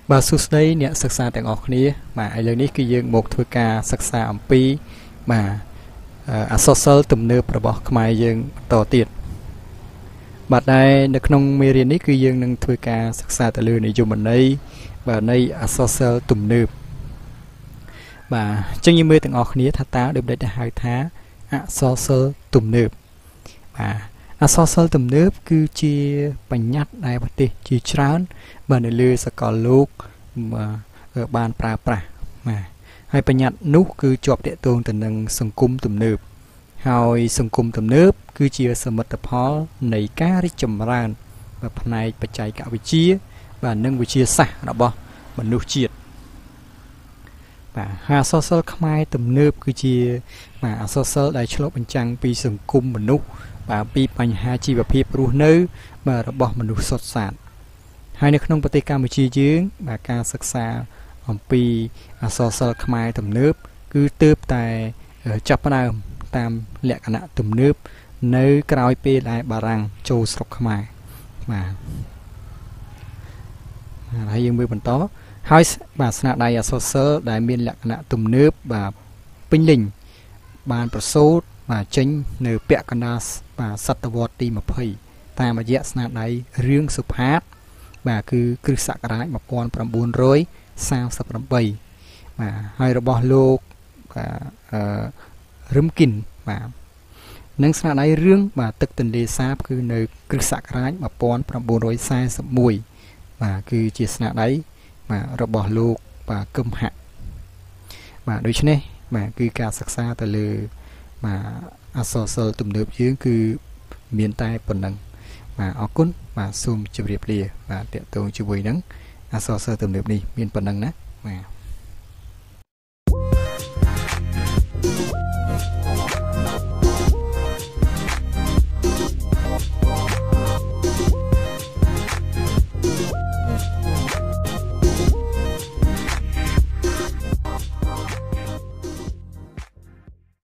Bà sưu đây nè sắc xaទាំងអស់គ្នាបាទឥឡូវនេះគឺយើងមកធ្វើការសិក្សាអំពីបាទអក្សរសិល្ប៍ទំនើបរបស់ខ្មែរយើងបន្តទៀតបាទដែលនៅក្នុងមេរៀននេះគឺយើងនឹងធ្វើការសិក្សាទៅលើនិយមន័យបាទនៃអក្សរសិល្ប៍ទំនើបបាទអញ្ចឹងយើងមើលទាំងអស់គ្នាថាតើដូចម្តេចទៅហៅថាអក្សរសិល្ប៍ទំនើបបាទអក្សរសិល្ប៍ទំនើបគឺជាបញ្ញត្តិដែលប្រទេសជាច្រើនបាទនៅលើសកលលោកបានប្រើប្រាស់បាទហើយបញ្ញត្តិនោះគឺជាប់ទាក់ទងទៅនឹងសង្គមទំនើបហើយសង្គមទំនើបគឺជាសមិទ្ធផលនៃការរីកចម្រើនផ្នែកបច្ចេកវិទ្យាបាទនិងវិទ្យាសាស្ត្ររបស់មនុស្សជាតិបាទអក្សរសិល្ប៍ខ្មែរទំនើបគឺជាបាទអក្សរសិល្ប៍ដែលឆ្លុះបញ្ចាំងពីសង្គមមនុស្សបាទពីបញ្ហាជីវភាពរស់នៅបាទរបស់មនុស្សសុទ្ធសាធហើយនៅក្នុងប្រទេសកម្ពុជាយើងបាទការសិក្សាអំពីអក្សរសិល្ប៍ខ្មែរទំនើបគឺទើបតែចាប់ផ្ដើមតាមលក្ខណៈទំនើបនៅក្រោយពេលដែលបារាំងចូលស្រុកខ្មែរបាទហើយយើងមើលបន្តហើយបាទស្នាដៃអក្សរសិល្ប៍ដែលមានលក្ខណៈទំនើបបាទពេញលេញបានប្រសូតបាទចេញនៅពាក់កណ្ដាលបាទសតវត្សទី20តាមរយៈស្នាដៃរឿងសុផាតបាទគឺគ្រិស្តសករាជ1938បាទហើយរបស់លោករឹមគិនបាទនិងស្នាដៃរឿងបាទទឹកទន្លេសាបគឺនៅគ្រិស្តសករាជ1941បាទគឺជាស្នាដៃបាទរបស់លោកបាទកឹមហៈបាទដូច្នេះបាទគឺការសិក្សាទៅលើបាទអក្សរសិល្ប៍ទំនើបយើងគឺមានតែប៉ុណ្ណឹងបាទអរគុណបាទសូមជម្រាបលាបាទតេតងជាមួយនឹងអក្សរសិល្ប៍ទំនើបនេះមានប៉ុណ្ណឹងណាបាទ